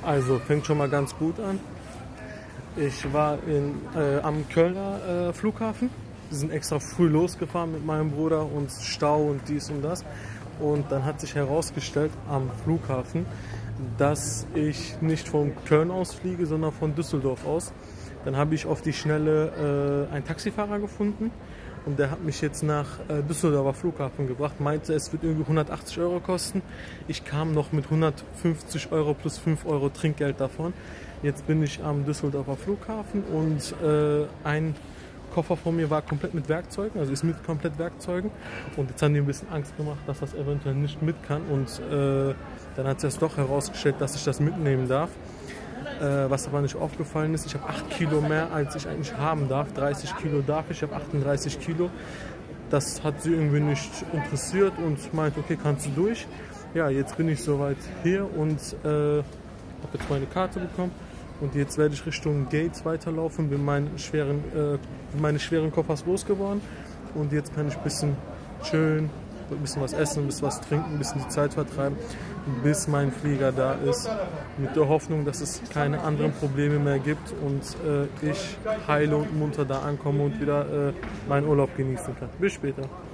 Also fängt schon mal ganz gut an. Ich war am Kölner Flughafen. Wir sind extra früh losgefahren mit meinem Bruder und Stau und dies und das. Und dann hat sich herausgestellt am Flughafen, dass ich nicht von Köln aus fliege, sondern von Düsseldorf aus. Dann habe ich auf die Schnelle einen Taxifahrer gefunden und der hat mich jetzt nach Düsseldorfer Flughafen gebracht, meinte, es wird irgendwie 180 Euro kosten. Ich kam noch mit 150 Euro plus 5 Euro Trinkgeld davon. Jetzt bin ich am Düsseldorfer Flughafen und ein Koffer von mir war komplett mit Werkzeugen, also ist mit komplett Werkzeugen. Und jetzt haben die ein bisschen Angst gemacht, dass das eventuell nicht mit kann. Und dann hat sich das doch herausgestellt, dass ich das mitnehmen darf. Was aber nicht aufgefallen ist, ich habe 8 Kilo mehr, als ich eigentlich haben darf. 30 Kilo darf ich habe 38 Kilo. Das hat sie irgendwie nicht interessiert und meinte, okay, kannst du durch. Ja, jetzt bin ich soweit hier und habe jetzt meine Karte bekommen. Und jetzt werde ich Richtung Gates weiterlaufen, bin meine schweren Koffers losgeworden. Und jetzt kann ich ein bisschen chillen, ein bisschen was essen, ein bisschen was trinken, ein bisschen die Zeit vertreiben, bis mein Flieger da ist. Mit der Hoffnung, dass es keine anderen Probleme mehr gibt und ich heile und munter da ankomme und wieder meinen Urlaub genießen kann. Bis später.